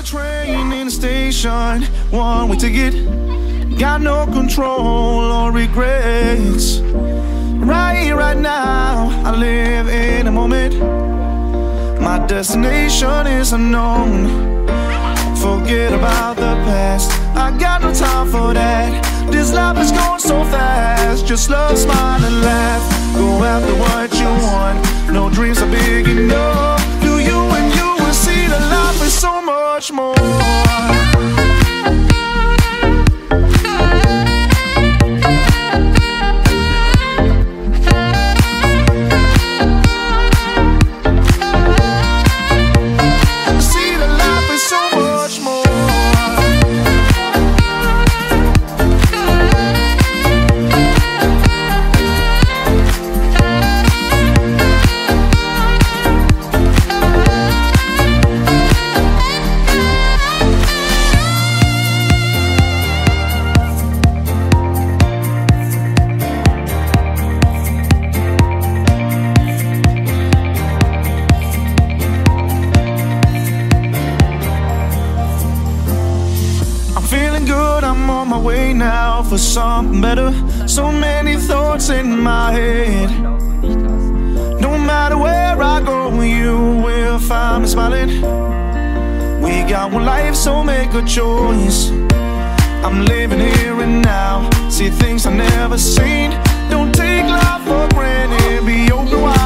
a train in the station, one way ticket. Got no control or regrets. Right here, right now, I live in a moment. My destination is unknown. Forget about the past, I got no time for that. This life is going so fast. Just love, smile and laugh. Go after what you want. No dreams are big enough. Do you and you will see that life is so much more. Feeling good, I'm on my way now for something better. So many thoughts in my head. No matter where I go, you will find me smiling. We got one life, so make a choice. I'm living here and now, see things I've never seen. Don't take life for granted, be open wide.